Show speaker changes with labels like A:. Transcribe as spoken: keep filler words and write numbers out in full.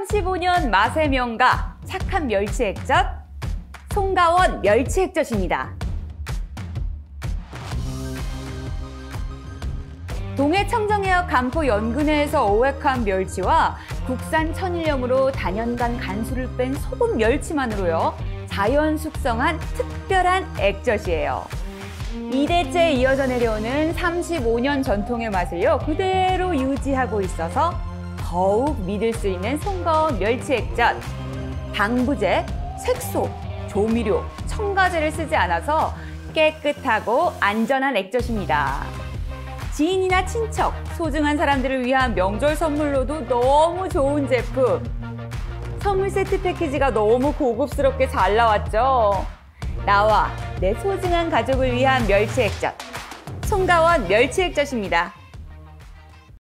A: 삼십오 년 맛의 명가 착한 멸치 액젓 송가원 멸치 액젓입니다. 동해 청정해역 간포 연근해에서 오획한 멸치와 국산 천일염으로 단연간 간수를 뺀 소금 멸치만으로요 자연 숙성한 특별한 액젓이에요. 이 대째 이어져 내려오는 삼십오 년 전통의 맛을요 그대로 유지하고 있어서 더욱 믿을 수 있는 송가원 멸치 액젓. 방부제, 색소, 조미료, 첨가제를 쓰지 않아서 깨끗하고 안전한 액젓입니다. 지인이나 친척, 소중한 사람들을 위한 명절 선물로도 너무 좋은 제품. 선물 세트 패키지가 너무 고급스럽게 잘 나왔죠? 나와 내 소중한 가족을 위한 멸치 액젓. 송가원 멸치 액젓입니다.